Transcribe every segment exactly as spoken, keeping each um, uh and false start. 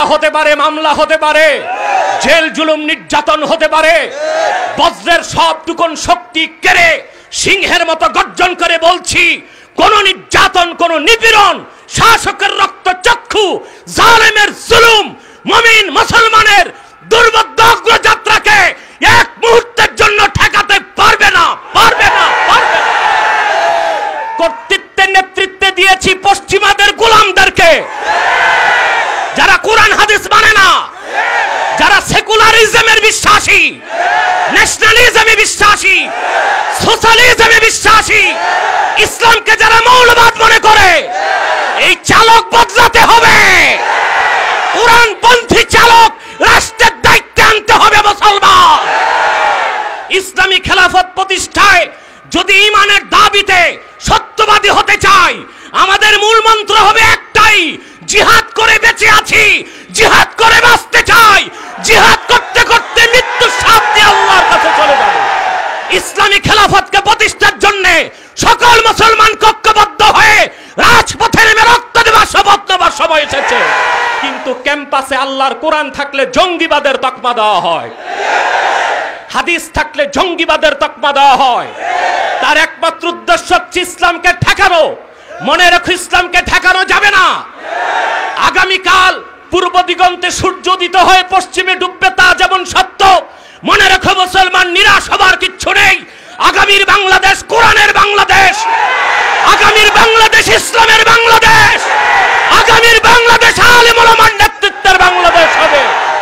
হতে পারে, মামলা হতে পারে, জেল জুলুম নির্যাতন হতে পারে, বজ্রের সবটুকুন শক্তি কেড়ে সিংহের মতো গর্জন করে বলছি, কোন নির্যাতন, কোন নিপীড়ন, শাসকের রক্ত চক্ষু, জালেমের জুলুম মুমিন মুসলমানের দুর্বোধ্য অগ্রযাত্রাকে এক মুহূর্তের জন্য ঠেকাতে পারবে না, পারবে না, পারবে না। কর্তৃত্বের নেতৃত্বে দিয়েছি পশ্চিমাদের গোলামদেরকে, যারা কোরআন হাদিস মানে না, যারা সেকুলারিজমের বিশ্বাসী, ন্যাশনালিজমে বিশ্বাসী, সোশ্যালিজমে বিশ্বাসী, ইসলামকে যারা মৌলবাদ মনে করে, এই চালক বদলাতে হবে। কোরআনপন্থী চালক রাষ্ট্রের দায়িত্বে আনতে হবে মুসলমান। ইসলামী খেলাফত প্রতিষ্ঠায় যদি ঈমানের দাবিতে সত্যবাদী হতে চাই, আমাদের মূল মন্ত্র হবে একটাই, জিহাদ করে বেঁচে আছি, জিহাদ করে বাঁচতে চাই, জিহাদ করতে করতে মৃত্যুর স্বাদ দিয়ে আল্লাহর কাছে চলে যাব। ইসলামী খেলাফতকে প্রতিষ্ঠার জন্য সকল মুসলমান ঐক্যবদ্ধ হয়ে রাজপথে নেমে রক্ত দেওয়ার শপথ নেওয়ার সময় এসেছে। কিন্তু ক্যাম্পাসে আল্লাহর কোরআন থাকলে জঙ্গিবাদের তকমা দেওয়া হয়, হাদিস থাকলে জঙ্গিবাদের তকমা দেওয়া হয়। তার একমাত্র উদ্দেশ্য হচ্ছে ইসলামকে ঠেকানো। মনে রেখো, ইসলামকে ঠেকানো যাবে না। আগামীকাল পূর্ব দিগন্তে সূর্য উদিত হয়ে পশ্চিমে ডুববে, তা যেমন সত্য, মনে রেখো মুসলমান, নিরাশ হবার কিচ্ছু নেই। আগামীর বাংলাদেশ কোরআনের বাংলাদেশ, আগামীর বাংলাদেশ ইসলামের বাংলাদেশ, আগামীর বাংলাদেশ আলেম ওলামার নেতৃত্বের বাংলাদেশ হবে।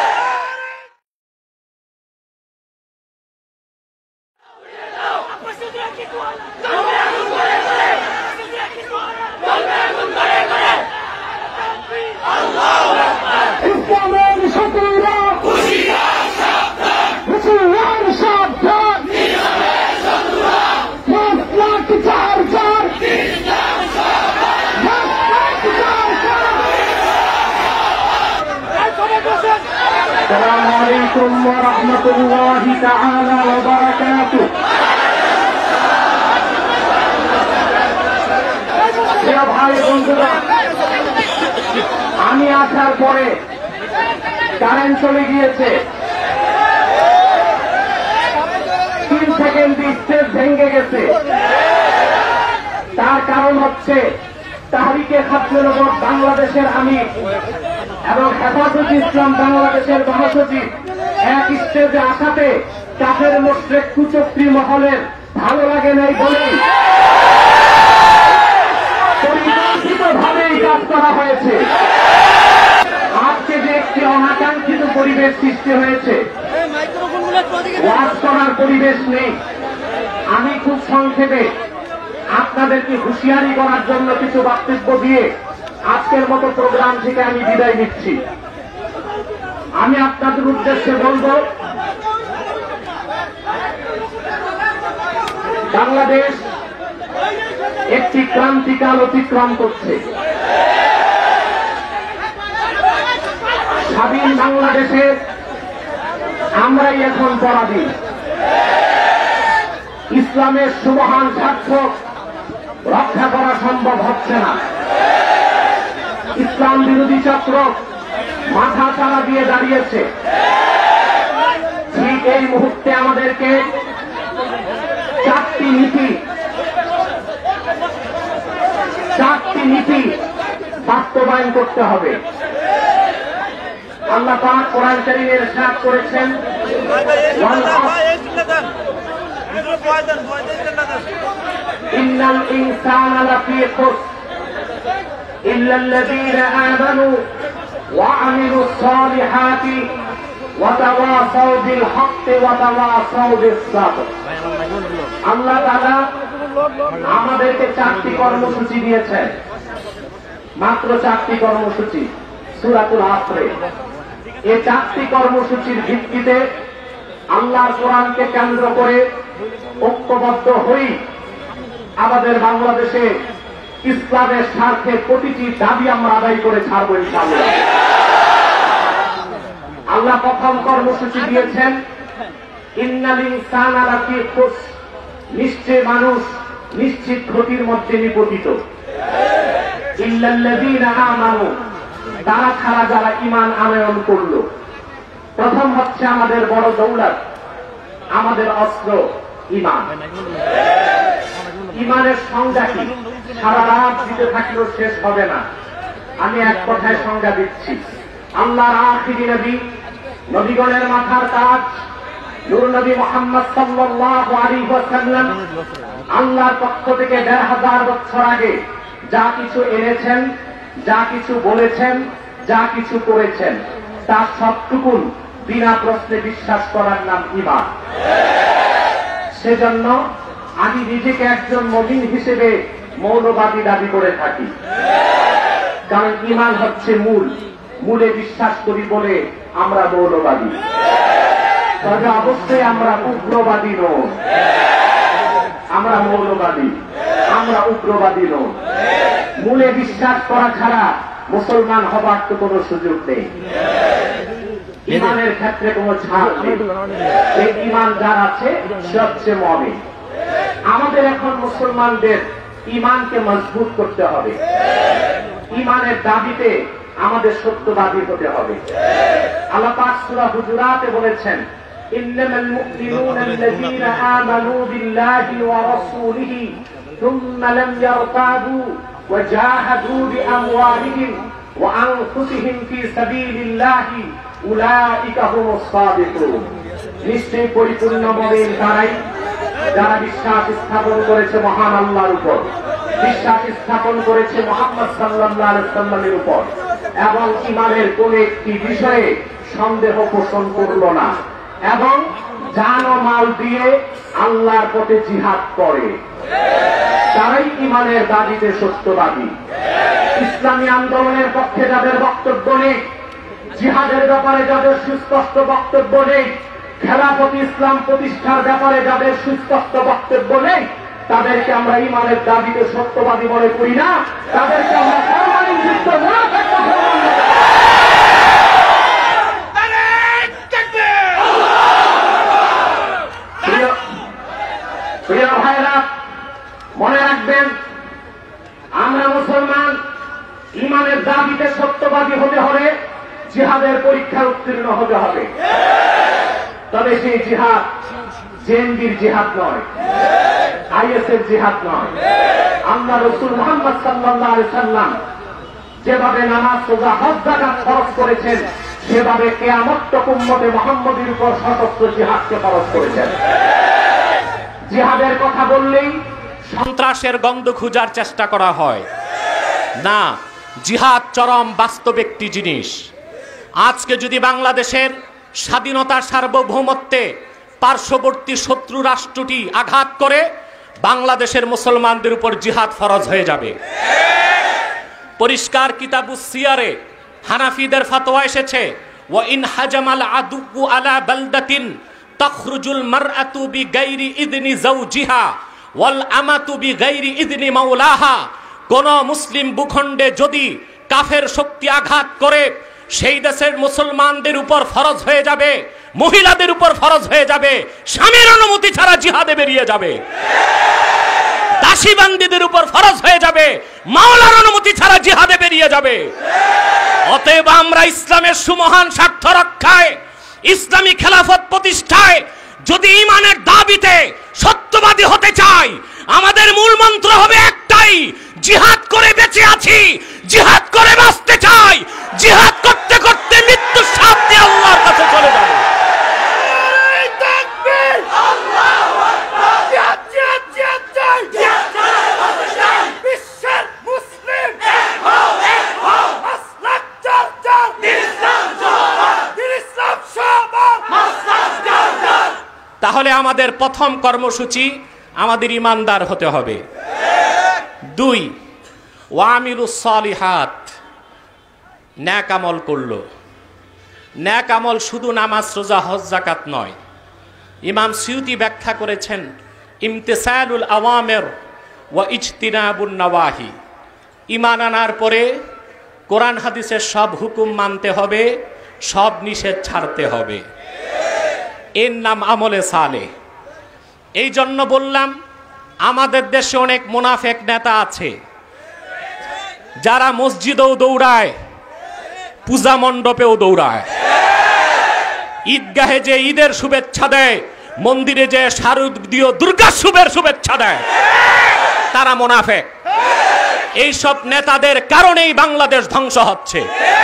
السلام عليكم ورحمة الله تعالى وبركاته. ভাই বন্ধুরা, আমি আসার পরে কারেন্ট চলে গিয়েছে, তিন সেকেন্ড স্টেজ ভেঙে গেছে। তার কারণ হচ্ছে তাহরিকে খাতমুল উম্মাহ বাংলাদেশের আমির এবং হেফাজত ইসলাম বাংলাদেশের মহাসচিব এক স্টেজে আসাতে কাফের মুশরিক কুচক্রী মহলের ভালো লাগে নাই বলেই পরিকল্পিতভাবেই কাজ করা হয়েছে। আজকে যে একটি অনাকাঙ্ক্ষিত পরিবেশ সৃষ্টি হয়েছে, ওয়াজ করার পরিবেশ নেই। আমি খুব সংক্ষেপে আপনাদেরকে হুঁশিয়ারি করার জন্য কিছু বক্তব্য দিয়ে আজকের মতো প্রোগ্রাম থেকে আমি বিদায় নিচ্ছি। আমি আপনাদের উদ্দেশ্যে বলব, বাংলাদেশ একটি ক্রান্তিকাল অতিক্রম করছে। স্বাধীন বাংলাদেশে আমরাই এখন পরাধীন। ইসলামের সুমহান স্বার্থ রক্ষা করা সম্ভব হচ্ছে না। ইসলাম বিরোধী চক্র মাথা চাড়া দিয়ে দাঁড়িয়েছে। ঠিক এই মুহূর্তে আমাদেরকে চারটি নীতি চারটি নীতি বাস্তবায়ন করতে হবে। আল্লাহ পাক কোরআন কারীমে ইরশাদ করেছেন, ইন্নাল ইনসানা লাফী খুসর ইল্লাল্লাযীনা আমানু ওয়া আমিলুস সালিহাতি ওয়া তাওয়াসাউ বিল হাক্কি ওয়া তাওয়াসাউ বিস সাবর। আল্লাহ তাআলা আমাদেরকে চারটি কর্মসূচি দিয়েছেন, মাত্র চারটি কর্মসূচি সূরাতুল আসরে। এই চারটি কর্মসূচির ভিত্তিতে আল্লাহর কোরআনকে কেন্দ্র করে ঐক্যবদ্ধ হই আমাদের বাংলাদেশে ইসলামের স্বার্থে প্রতিটি দাবি আমরা আদায় করে ছাড়ব ইনশাআল্লাহ। আল্লাহ প্রথম কর্মসূচি দিয়েছেন, ইন্নাল ইনসানা লাফী খুসর, নিশ্চয় মানুষ নিশ্চিত ক্ষতির মধ্যে নিপতিত। ইল্লাল্লাযীনা আমানু, তারা ছাড়া যারা ঈমান আনয়ন করলো, প্রথম হচ্ছে আমাদের বড় দৌলত, আমাদের অস্ত্র ঈমান। ঈমানের সংজ্ঞা কি? সারা রাত দিতে থাকলেও শেষ হবে না। আমি এক কথায় সংজ্ঞা দিচ্ছি। আল্লাহর আখিরি নবী, নবীগণের মাথার তাজ নূর নবী মুহাম্মদ সাল্লাল্লাহু আলাইহি ওয়াসাল্লাম আল্লাহর পক্ষ থেকে দেড় হাজার বছর আগে যা কিছু এনেছেন, যা কিছু বলেছেন, যা কিছু করেছেন, তার সবটুকুন বিনা প্রশ্নে বিশ্বাস করার নাম ঈমান। সেজন্য আমি নিজেকে একজন মুমিন হিসেবে মৌলবাদী দাবি করে থাকি, কারণ ঈমান হচ্ছে মূল। মূলে বিশ্বাস করি বলে আমরা মৌলবাদী, তবে অবশ্যই আমরা উগ্রবাদী নই। আমরা মৌলবাদী, আমরা উগ্রবাদী নই। মূলে বিশ্বাস করা ছাড়া মুসলমান হবার তো কোনো সুযোগ নেই। ঈমানের ক্ষেত্রে কোনো ছাড় নেই। এই ঈমান যার আছে সে হচ্ছে মুমিন। আমাদের এখন মুসলমানদের ঈমানকে মজবুত করতে হবে। ঈমানের দাবিতে আমাদের সত্যবাদী হতে হবে। আল্লাহ পাক সূরা হুজুরাতে বলেছেন, ইন্নামাল মুমিনুনা আল্লাযীনা আমানু বিল্লাহি ওয়া রাসূলিহি সুম্মা লাম ইয়ারতাবু ওয়া জাহাদু বিআমওয়ালিহিম ওয়া আনফুসিহিম ফি সাবিলিল্লাহি উলাইকা হুমুস সাদিকুন। নিশ্চয়ই পরিপূর্ণ মুমিন তারাই যারা বিশ্বাস স্থাপন করেছে মহান আল্লাহর উপর, বিশ্বাস স্থাপন করেছে মুহাম্মদ সাল্লাল্লাহু আলাইহি ওয়াসাল্লামের উপর, এবং ঈমানের কোন একটি বিষয়ে সন্দেহ পোষণ করল না, এবং জান ও মাল দিয়ে আল্লাহর পথে জিহাদ করে, তারাই ঈমানের দাবিতে সত্যবাদী। ইসলামী আন্দোলনের পক্ষে যাদের বক্তব্য নেই, জিহাদের ব্যাপারে যাদের সুস্পষ্ট বক্তব্য নেই, খেলাফত ইসলাম প্রতিষ্ঠার ব্যাপারে যাদের সুস্পষ্ট বক্তব্য নেই, তাদেরকে আমরা ঈমানের দাবিতে সত্যবাদী মনে করি না। তাদেরকে আমরা পারমাণবিক যুদ্ধ মুনাফিক প্রিয় ভাইরা, মনে রাখবেন, আমরা মুসলমান ঈমানের দাবিতে সত্যবাদী হতে হবে, জিহাদের পরীক্ষায় উত্তীর্ণ হতে হবে। তবে সেই জিহাদ জেএমবির জিহাদ নয়, আইএসের জিহাদ নয়। আল্লাহ রাসূল মুহাম্মদ সাল্লাল্লাহু আলাইহি ওয়াসাল্লাম যেভাবে নামাজ, রোজা, হজ, যাকাত ফরজ করেছেন, সেভাবে কিয়ামত তক উম্মতে মুহাম্মদীর উপর সশস্ত্র জিহাদকে ফরজ করেছেন। জিহাদের কথা বললেই সন্ত্রাসের গন্ধ খোঁজার চেষ্টা করা হয় না। জিহাদ চরম বাস্তব একটি জিনিস। আজকে যদি বাংলাদেশের স্বাধীনতার সার্বভৌমত্বে পার্শ্ববর্তী শত্রু রাষ্ট্রটি আঘাত করে, বাংলাদেশের মুসলমানদের উপর জিহাদ ফরজ হয়ে যাবে। পরিষ্কার কিতাবুস সিয়ারে হানাফিদের ফতোয়া এসেছে, ওয়া ইন হাজামাল আদু আলা বালদাতিন তাখরুজুল মারআতু বিগাইরি ইযনি যাওজিহা ওয়াল আমাতু বিগাইরি ইযনি মাওলাহা। কোন মুসলিম ভূখণ্ডে যদি কাফের শক্তি আঘাত করে, সেই দেশের মুসলমানদের উপর ফরজ হয়ে যাবে, মহিলাদের উপর ফরজ হয়ে যাবে, স্বামীর অনুমতি ছাড়া জিহাদে বেরিয়ে যাবে। দাসী বান্দীদের উপর ফরজ হয়ে যাবে, মাওলার অনুমতি ছাড়া জিহাদে বেরিয়ে যাবে। অতএব আমরা ইসলামের সুমহান স্বার্থ রক্ষায়, ইসলামী খেলাফত প্রতিষ্ঠায় যদি ঈমানের দাবিতে সত্যবাদী হতে চাই, আমাদের মূল মন্ত্র হবে একটাই, জিহাদ করে বেঁচে আছি, জিহাদ করে বাঁচতে চাই, জিহাদ করতে করতে মৃত্যুর সাথ দিয়ে আল্লাহর কাছে চলে যাব। তাহলে আমাদের প্রথম কর্মসূচি, আমাদের ইমানদার হতে হবে। দুই, ওয়ামিলুস সালিহাত, ন্যাক আমল করলো। ন্যাক আমল শুধু নামাজ, রোজা, হজ, যাকাত নয়। ইমাম সিউতি ব্যাখ্যা করেছেন, ইমতিসালুল আওয়ামির ওয়া ইজতিনাবুন নওয়াহি। ঈমান আনার পরে কোরআন হাদিসের সব হুকুম মানতে হবে, সব নিষেধ ছাড়তে হবে। এর নাম আমলে সালেহ। এই জন্য বললাম, আমাদের দেশে অনেক মুনাফিক নেতা আছে যারা মসজিদেও দৌড়ায়, পূজা মণ্ডপেও দৌড়ায়, ঈদগাহে যে ঈদের শুভেচ্ছা দেয়, মন্দিরে যে শারদীয় দুর্গা শুভের শুভেচ্ছা দেয়, তারা মুনাফিক। এইসব নেতাদের কারণেই বাংলাদেশ ধ্বংস হচ্ছে।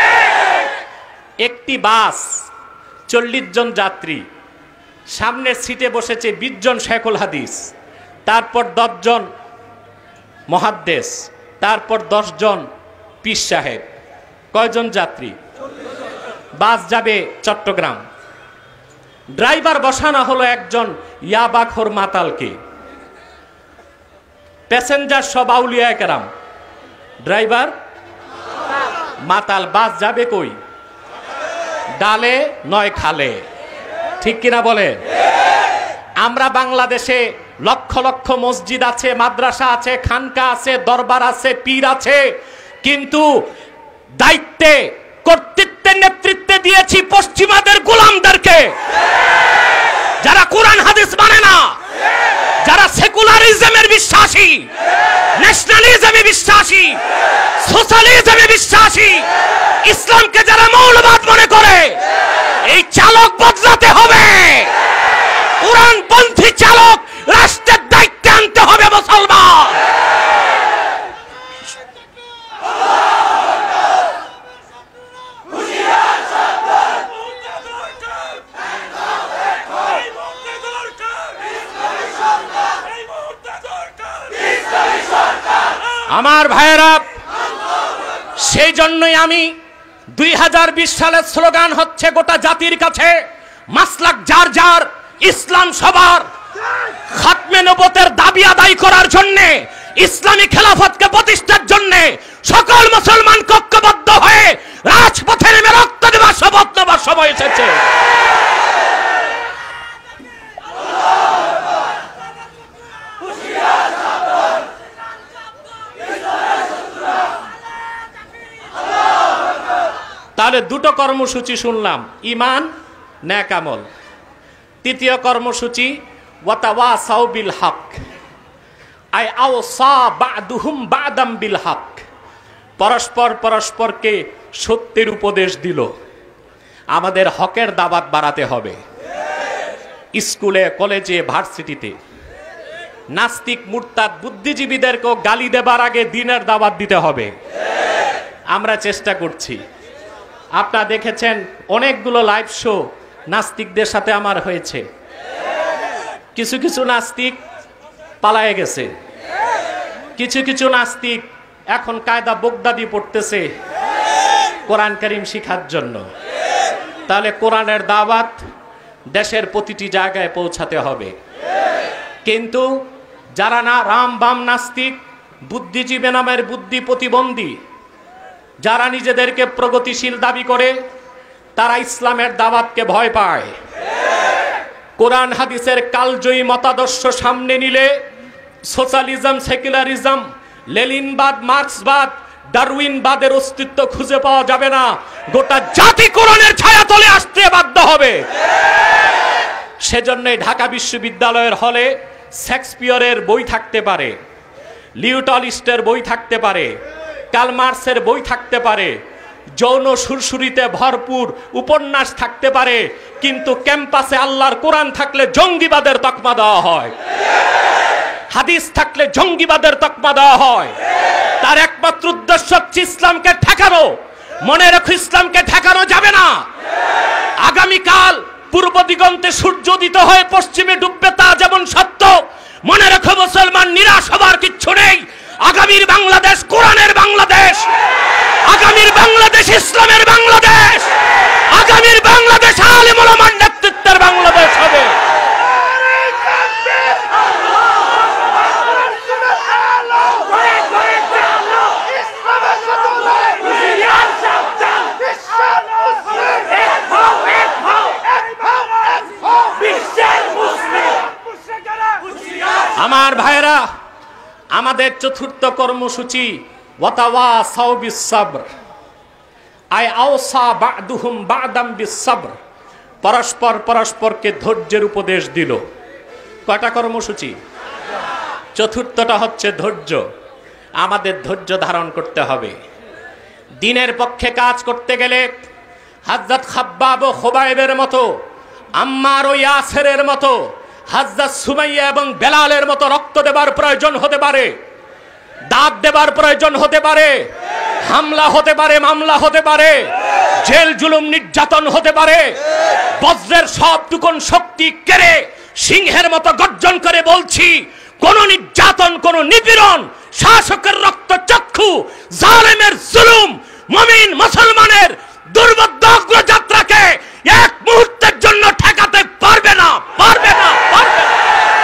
একটি বাস চল্লিশ জন যাত্রী, সামনের সিটে বসেছে বিশ জন শেখুল হাদিস, তারপর দশ জন মুহাদ্দিস, তারপর দশ জন পীর সাহেব। কয়জন যাত্রী? বাস যাবে চট্টগ্রাম। ড্রাইভার বসানো হলো একজন ইয়াবাখোর মাতালকে, প্যাসেঞ্জার সব আউলিয়া কেরাম, ড্রাইভার মাতাল। বাস যাবে কই? ডালে নয় খালে, ঠিক কিনা বলে? আমরা বাংলাদেশে লক্ষ লক্ষ মসজিদ আছে, মাদ্রাসা আছে, খানকা আছে, দরবার আছে, পীর আছে, কিন্তু দায়িত্বে কর্তৃত্বের নেতৃত্বে দিয়েছি পশ্চিমাদের গোলামদেরকে, যারা কোরআন হাদিস মানে না, যারা সেকুলারিজমের বিশ্বাসী, ন্যাশনালিজমে বিশ্বাসী, সোশ্যালিজমে বিশ্বাসী, ইসলামকে যারা মৌলবাদ মনে করে। এই চালক বদলাতে হবে। কোরআনপন্থী চালক রাষ্ট্রের দায়িত্বে আনতে হবে মুসলমান। আমার ভাইয়েরা, সেই জন্যই আমি দুই হাজার বিশ সালের স্লোগান হচ্ছে গোটা জাতির কাছে, মাসলাক যার যার, ইসলাম সবার। খাতমে নবুয়তের দাবি আদায় করার জন্য, ইসলামী খেলাফতকে প্রতিষ্ঠার জন্য সকল মুসলমান ঐক্যবদ্ধ হয়ে রাজপথে নেমে রক্ত দেওয়ার শপথ নেওয়ার সময় এসেছে। তাহলে দুটো কর্মসূচি শুনলাম, ইমান, নেক আমল। তৃতীয় কর্মসূচি ওয়াতাওয়াসাউ বিল হক, আই আওসা বাদুহুম বাদাম বিল হক, পরস্পর পরস্পরকে সত্যের উপদেশ দিল। আমাদের হকের দাওয়াত বাড়াতে হবে। স্কুলে, কলেজে, ভার্সিটিতে নাস্তিক, মুরতাদ, বুদ্ধিজীবীদেরকেও গালি দেবার আগে দ্বীনের দাওয়াত দিতে হবে। আমরা চেষ্টা করছি। আপনারা দেখেছেন অনেকগুলো লাইভ শো নাস্তিকদের সাথে আমার হয়েছে। কিছু কিছু নাস্তিক পালায়ে গেছে, কিছু কিছু নাস্তিক এখন কায়দা বগদাদি পড়তেছে কোরআন কারীম শিখার জন্য। তাহলে কোরআনের দাওয়াত দেশের প্রতিটি জায়গায় পৌঁছাতে হবে। কিন্তু যারা না রাম বাম নাস্তিক, বুদ্ধিজীবী নামের বুদ্ধি প্রতিবন্ধী, যারা নিজেদেরকে প্রগতিশীল দাবি করে, তারা ইসলামের দাওয়াতকে ভয় পায়। কোরআন হাদিসের কালজয়ী মতাদর্শ সামনে নিলে সোশ্যালিজম, সেকুলারিজম, লেনিনবাদ, মার্ক্সবাদ, ডারউইনবাদের অস্তিত্ব খুঁজে পাওয়া যাবে না। গোটা জাতি কোরআনের ছায়াতলে আসতে বাধ্য হবে। সেজন্যই ঢাকা বিশ্ববিদ্যালয়ের হলে শেক্সপিয়রের বই থাকতে পারে, লিও টলস্টয়ের বই থাকতে পারে, কার্ল মার্ক্সের বই থাকতে পারে, যৌন সুরসুরিতে ভরপুর উপন্যাস থাকতে পারে, কিন্তু ক্যাম্পাসে আল্লাহর কোরআন থাকলে জঙ্গিবাদের তকমা দেওয়া হয়, হাদিস থাকলে জঙ্গিবাদের তকমা দেওয়া হয়। তার একমাত্র উদ্দেশ্য হচ্ছে ইসলামকে ঠেকানো। মনে রেখো, ইসলামকে ঠেকানো যাবে না। আগামীকাল পূর্ব দিগন্তে সূর্য উদিত হয়ে পশ্চিমে ডুববে, তা যেমন সত্য, মনে রেখো মুসলমান, নিরাশ হবার কিচ্ছু নেই। আগামীর বাংলাদেশ কোরআনের বাংলাদেশ, আগামীর বাংলাদেশ ইসলামের বাংলাদেশ, আগামীর বাংলাদেশ আলেম ওলামার নেতৃত্বের বাংলাদেশ হবে। আমার ভাইরা, আমাদের চতুর্থ কর্মসূচি ওয়াতাওয়াসাউ বিস সাবর, আই আওসা বাদুহুম বাদাম বিস সাবর, পরস্পর পরস্পরকে ধৈর্যের উপদেশ দিল। কয়টা কর্মসূচি? চতুর্থটা হচ্ছে ধৈর্য। আমাদের ধৈর্য ধারণ করতে হবে। দিনের পক্ষে কাজ করতে গেলে হযরত খাব্বাব ও খুবাইবের মতো, আম্মার ও ইয়াসেরের মতো, হযরত সুমাইয়া এবং বেলালের মতো রক্ত দেবার প্রয়োজন হতে পারে, দাঁত দেবার প্রয়োজন হতে পারে, হামলা হতে পারে, মামলা হতে পারে, জেল জুলুম নির্যাতন হতে পারে। বজ্রের সব টুকন শক্তি কেড়ে সিংহের মতো গর্জন করে বলছি, কোন নির্যাতন, কোন নিপীড়ন, শাসকের রক্ত চক্ষু, জালেমের জুলুম মুমিন মুসলমানের দুর্বোধ্য অগ্রযাত্রাকে এক মুহূর্তের জন্য ঠেকাতে পারবে না, পারবে না, পারবে না।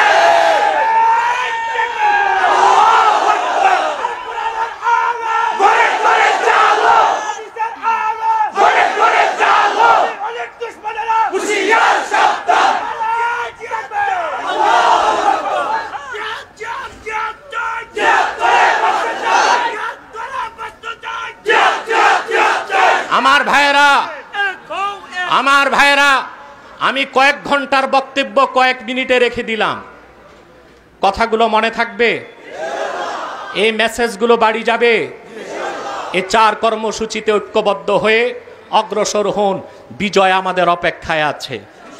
আমার ভাইয়েরা, আমার ভাইয়েরা, আমি কয়েক ঘন্টার বক্তব্য কয়েক মিনিটে রেখে দিলাম। কথাগুলো মনে থাকবে? এই মেসেজগুলো বাড়ি যাবে? এই চার কর্মসূচিতে ঐক্যবদ্ধ হয়ে অগ্রসর হন, বিজয় আমাদের অপেক্ষায় আছে।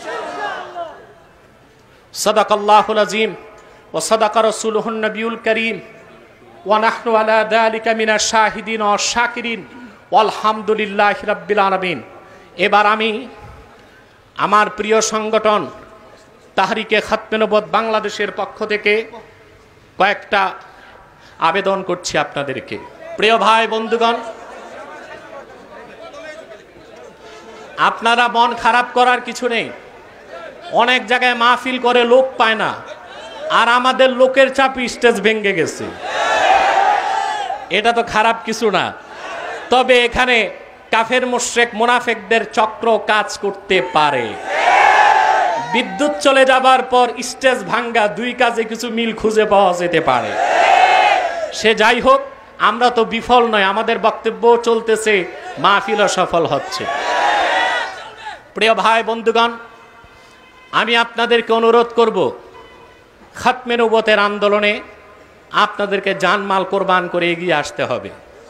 সাদাকাল্লাহুল আযীম ওয়া সাদাকা রাসূলুহুন নবিয়ুল কারীম ওয়া নাহনু আলা যালিকা মিনাশ শাহিদিন ওয়াশ শাকিরিন আলহামদুলিল্লাহি রাব্বিল আলামিন। এবার আমি আমার প্রিয় সংগঠন তাহরিকে খাতমে নবুয়ত বাংলাদেশের পক্ষ থেকে কয়েকটা আবেদন করছি আপনাদেরকে। প্রিয় ভাই বন্ধুগণ, আপনারা মন খারাপ করার কিছু নেই। অনেক জায়গায় মাহফিল করে লোক পায় না, আর আমাদের লোকের চাপে স্টেজ ভেঙে গেছে। এটা তো খারাপ কিছু না, তবে এখানে কাফের মুশরিক মুনাফিকদের চক্র কাজ করতে পারে। বিদ্যুৎ চলে যাবার পর স্টেজ ভাঙ্গা, দুই কাজে কিছু মিল খুঁজে পাওয়া যেতে পারে। সে যাই হোক, আমরা তো বিফল নয়, আমাদের বক্তব্য চলতেছে, মাহফিলও সফল হচ্ছে। প্রিয় ভাই বন্ধুগণ, আমি আপনাদেরকে অনুরোধ করব, খাতমে নবুয়তের আন্দোলনে আপনাদেরকে জানমাল কোরবান করে এগিয়ে আসতে হবে।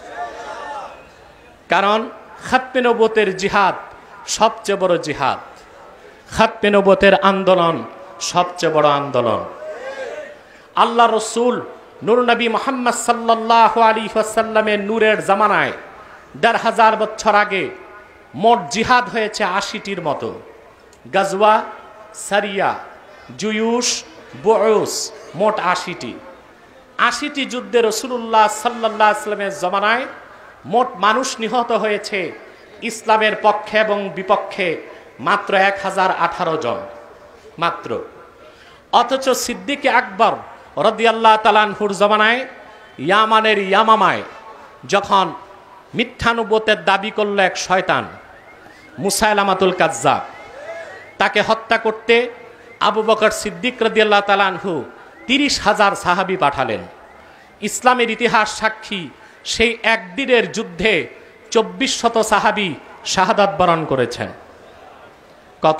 কারণ খাতমে নবুয়তের জিহাদ সবচেয়ে বড় জিহাদ, খাতমে নবুয়তের আন্দোলন সবচেয়ে বড় আন্দোলন। আল্লাহ রসুল নূর নবী মুহাম্মদ সাল্লাল্লাহু আলাইহি ওয়াসাল্লামের নূরের জামানায় দেড় হাজার বছর আগে মোট জিহাদ হয়েছে আশিটির মতো। গাজওয়া, সারিয়া, জুয়ুশ, বুউস, মোট আশিটি। আশিটি যুদ্ধে রাসূলুল্লাহ সাল্লাল্লাহু আলাইহি ওয়াসাল্লামের জামানায় মোট মানুষ নিহত হয়েছে ইসলামের পক্ষে এবং বিপক্ষে মাত্র এক হাজার আঠারো জন মাত্র। অথচ সিদ্দিক আকবর রাদিয়াল্লাহু তাআলা আনহুর জামানায় ইয়ামানের ইয়ামামায় যখন মিথ্যা নবুয়তের দাবি করল এক শয়তান মুসাইলামাতুল কাজ্জাব, তাকে হত্যা করতে আবু বকর সিদ্দিক রাদিয়াল্লাহু তাআলা আনহু তিরিশ হাজার সাহাবী পাঠালেন। ইসলামের ইতিহাস সাক্ষী, সেই একদিনের যুদ্ধে চব্বিশ শত সাহাবী শাহাদাত বরণ করেছেন। কত?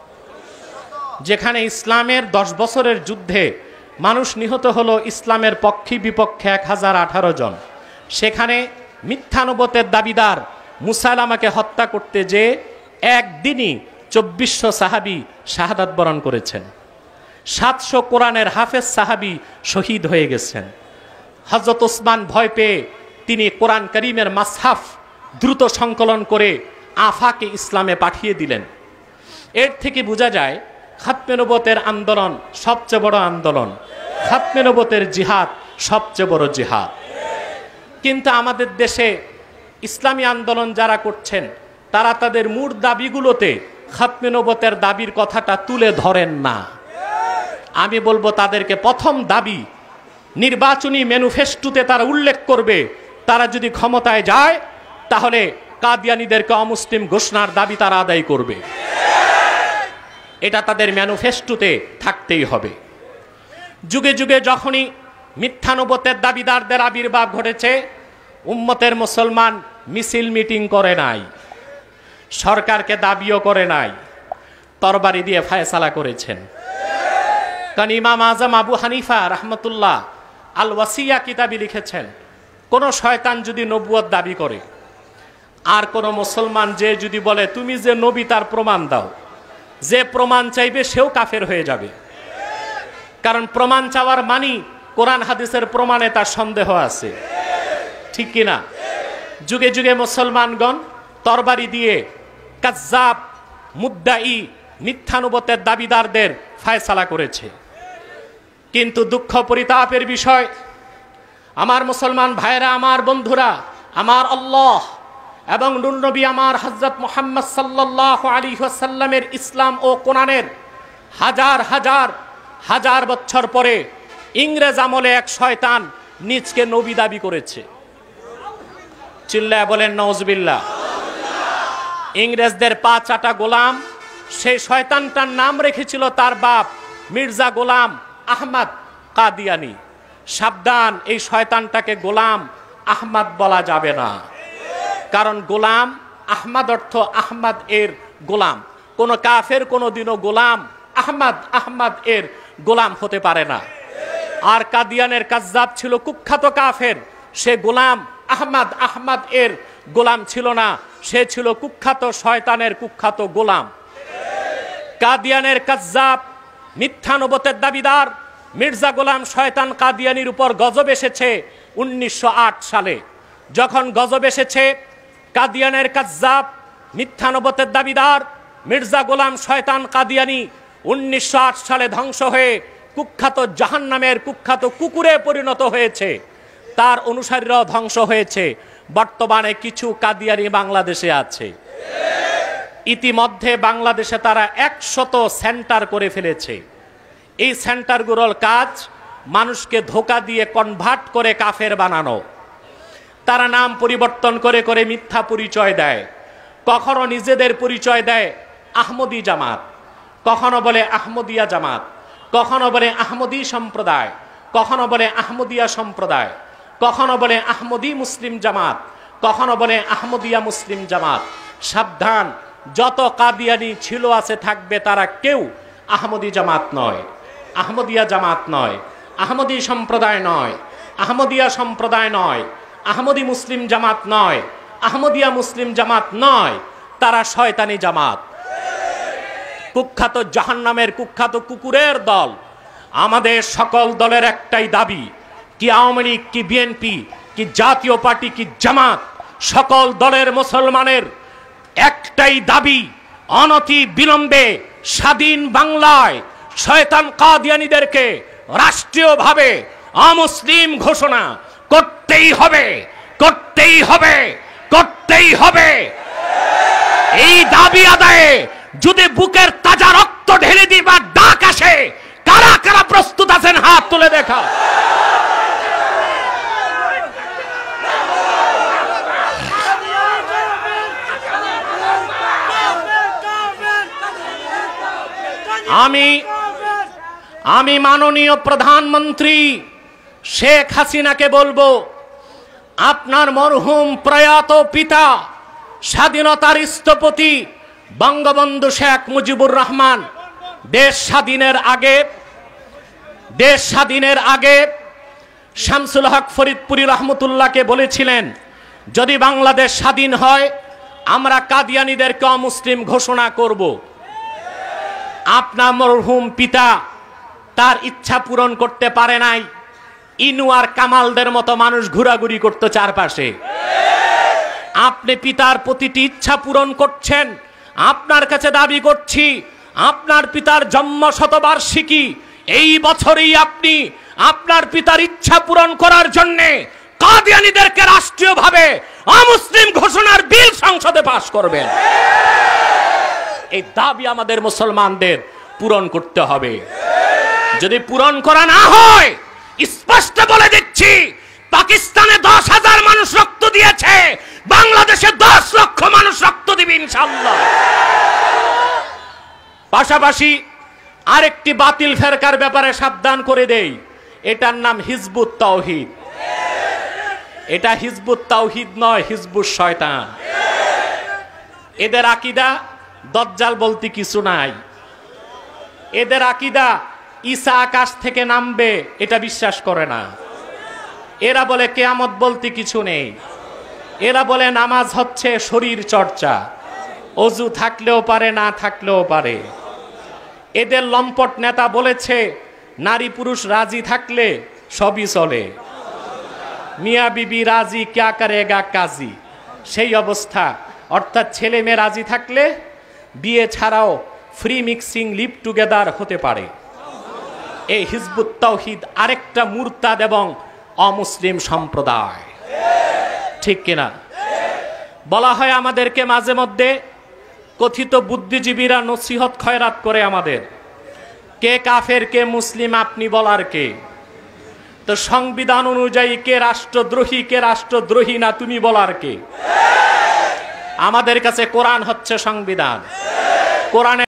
যেখানে ইসলামের দশ বছরের যুদ্ধে মানুষ নিহত হলো ইসলামের পক্ষে বিপক্ষে এক হাজার আঠারো জন, সেখানে মিথ্যা নবুয়তের দাবিদার মুসাইলামাকে হত্যা করতে যে একদিনই চব্বিশশো সাহাবী শাহাদাত বরণ করেছেন। সাতশো কোরআনের হাফেজ সাহাবী শহীদ হয়ে গেছেন। হযরত ওসমান ভয় পেয়ে তিনি কোরআন কারীমের মাসহাফ দ্রুত সংকলন করে আফাকে ইসলামে পাঠিয়ে দিলেন। এর থেকে বোঝা যায় খাতমে নবুয়তের আন্দোলন সবচেয়ে বড় আন্দোলন, খাতমে নবুয়তের জিহাদ সবচেয়ে বড় জিহাদ। কিন্তু আমাদের দেশে ইসলামী আন্দোলন যারা করছেন, তারা তাদের মূল দাবিগুলোতে খাতমে নবুয়তের দাবির কথাটা তুলে ধরেন না। আমি বলবো তাদেরকে প্রথম দাবি নির্বাচনী ম্যানিফেস্টোতে তারা উল্লেখ করবে, তারা যদি ক্ষমতায় যায় তাহলে কাদিয়ানীদেরকে অমুসলিম ঘোষণার দাবি তারা আদায় করবে। এটা তাদের ম্যানিফেস্টোতে থাকতেই হবে। যুগে যুগে যখনই মিথ্যা নবুয়তের দাবিদারদের আবির্ভাব ঘটেছে, উম্মতের মুসলমান মিছিল মিটিং করে নাই, সরকারকে দাবিও করে নাই, তরবারি দিয়ে ফায়সালা করেছেন। কারণ ইমাম আজম আবু হানিফা রাহমাতুল্লাহ আল ওয়াসিয়া কিতাবে লিখেছেন, কোন শয়তান যদি নবুয়ত দাবি করে, আর কোন মুসলমান যে যদি বলে তুমি যে নবী তার প্রমাণ দাও, যে প্রমাণ চাইবে সেও কাফের হয়ে যাবে। কারণ প্রমাণ চাওয়ার মানি কোরআন হাদিসের প্রমাণে তার সন্দেহ আছে, ঠিক কিনা? যুগে যুগে মুসলমানগণ তরবারি দিয়ে কাজ্জাব, মুদ্দাই, মিথ্যানুবতের দাবিদারদের ফায়সালা করেছে। কিন্তু দুঃখ পরিতাপের বিষয়, আমার মুসলমান ভাইরা, আমার বন্ধুরা, আমার আল্লাহ এবং নূর নবী আমার হযরত মুহাম্মদ সাল্লাল্লাহু আলাইহি ওয়াসাল্লামের ইসলাম ও কোরআনের হাজার হাজার হাজার বছর পরে ইংরেজ আমলে এক শয়তান নিজকে নবী দাবি করেছে। চিল্লায় বলেন নাউজুবিল্লাহ। ইংরেজদের পা চাটা গোলাম, সেই শয়তানটার নাম রেখেছিল তার বাপ মির্জা গোলাম আহমদ কাদিয়ানি। সাবধান, এই শয়তানটাকে গোলাম আহমদ বলা যাবে না, কারণ গোলাম আহমদ অর্থ আহমদ এর গোলাম। কোন কাফের কোনদিনও গোলাম আহমদ আহমদ এর গোলাম হতে পারে না। আর কাদিয়ানের কাজ্জাব ছিল কুখ্যাত কাফের, সে গোলাম আহমদ আহমদ এর গোলাম ছিল না, সে ছিল কুখ্যাত শয়তানের কুখ্যাত গোলাম। কাদিয়ানের কাজ্জাব, মিথ্যানুবতের দাবিদার মির্জা গোলাম শয়তান কাদিয়ানির উপর গজব এসেছে উনিশশো আট সালে। যখন গজব এসেছে, কাদিয়ানের কাজ্জাব, মিথ্যানুবতের দাবিদার মির্জা গোলাম শয়তান কাদিয়ানি উনিশশো আট সালে ধ্বংস হয়ে কুখ্যাত জাহান্নামের কুখ্যাত কুকুরে পরিণত হয়েছে। তার অনুসারীরাও ধ্বংস হয়েছে। বর্তমানে কিছু কাদিয়ানি বাংলাদেশে আছে। ইতিমধ্যে বাংলাদেশে তারা একশত সেন্টার করে ফেলেছে। এই সেন্টারগুলোর কাজ মানুষকে ধোঁকা দিয়ে কনভার্ট করে কাফের বানানো। তারা নাম পরিবর্তন করে করে মিথ্যা পরিচয় দেয়। কখনো নিজেদের পরিচয় দেয় আহমদী জামাত, কখনো বলে আহমদিয়া জামাত, কখনো বলে আহমদী সম্প্রদায়, কখনো বলে আহমদিয়া সম্প্রদায়, কখনো বলে আহমদী মুসলিম জামাত, কখনো বলে আহমদিয়া মুসলিম জামাত। সাবধান, যত কাদিয়ানি ছিল আছে থাকবে, তারা কেউ আহমদী জামাত নয়, আহমদিয়া জামাত নয়, আহমদী সম্প্রদায় নয়, আহমদিয়া সম্প্রদায় নয়, আহমদী মুসলিম জামাত নয়, আহমদিয়া মুসলিম জামাত নয়, তারা শয়তানি জামাত, কুখ্যাত জাহান্নামের কুখ্যাত কুকুরের দল। আমাদের সকল দলের একটাই দাবি, কি আওয়ামী লীগ, কি বিএনপি, কি জাতীয় পার্টি, কি জামাত, সকল দলের মুসলমানের একটাই দাবি, অনতি বিলম্বে স্বাধীন বাংলায় শয়তান কাদিয়ানীদেরকে রাষ্ট্রীয়ভাবে অমুসলিম ঘোষণা করতেই হবে, করতেই হবে, করতেই হবে। এই দাবি আদায়ে যদি বুকের তাজা রক্ত ঢেলে দিবার ডাক আসে, কারা কারা প্রস্তুত আছেন হাত তুলে দেখা। আমি আমি মাননীয় প্রধানমন্ত্রী শেখ হাসিনাকে বলবো, আপনার মরহুম প্রয়াত পিতা স্বাধীনতার স্থপতি বঙ্গবন্ধু শেখ মুজিবুর রহমান দেশ স্বাধীনের আগে দেশ স্বাধীনের আগে শামসুল হক ফরিদপুরি রহমতুল্লাহকে বলেছিলেন, যদি বাংলাদেশ স্বাধীন হয় আমরা কাদিয়ানীদেরকে অমুসলিম ঘোষণা করব। আপনার মরহুম পিতা তার ইচ্ছা পূরণ করতে পারে নাই। ইনু আর কামালদের মতো মানুষ ঘোরাঘুরি করতে চারপাশে। আপনি পিতার প্রতিটি ইচ্ছা পূরণ করছেন। আপনার কাছে দাবি করছি, আপনার পিতার জন্ম শতবার্ষিকী এই বছরেই আপনি আপনার পিতার ইচ্ছা পূরণ করার জন্য কাদিয়ানীদেরকে রাষ্ট্রীয়ভাবে অমুসলিম ঘোষণার বিল সংসদে পাশ করবেন। এই দাবি আমাদের মুসলমানদের পূরণ করতে হবে। যদি পূরণ করা না হয়, স্পষ্ট বলে দিচ্ছি, পাকিস্তানে দশ হাজার মানুষ রক্ত দিয়েছে, বাংলাদেশে দশ লক্ষ মানুষ রক্ত দিবে ইনশাআল্লাহ। পাশাপাশি আরেকটি বাতিল ফেরকার ব্যাপারে সাবধান করে দেই, এটার নাম হিজবুত তাওহীদ। এটা হিজবুত তাওহীদ নয়, হিজবুত শয়তান। এদের আকীদা দজ্জাল বলতে কিছু নাই। এদের আকীদা ঈসা আকাশ থেকে নামবে, এটা বিশ্বাস করে না। এরা বলে কিয়ামত বলতে কিছু নেই। এরা বলে নামাজ হচ্ছে শরীর চর্চা, অজু থাকলেও পারে না থাকলেও পারে। এদের লম্পট নেতা বলেছে নারী পুরুষ রাজি থাকলে সবই চলে, মিয়া বিবি রাজি ক্যা করেগা কাজী। সেই অবস্থা, অর্থাৎ ছেলে মেয়ে রাজি থাকলে বিয়ে ছাড়াও ফ্রি মিক্সিং লিভ টুগেদার হতে পারে। এই হিজবুত তাওহীদ আরেকটা মুরতাদ এবং অমুসলিম সম্প্রদায়, ঠিক কিনা? বলা হয় আমাদেরকে মাঝে মধ্যে কথিত বুদ্ধিজীবীরা নসিহত খয়রাত করে আমাদের, কে কাফের কে মুসলিম আপনি বলার কে? তো সংবিধান অনুযায়ী কে রাষ্ট্রদ্রোহী কে রাষ্ট্রদ্রোহী না তুমি বলার কে? আমাদের কাছে কোরআন হচ্ছে সংবিধান। কোরআনে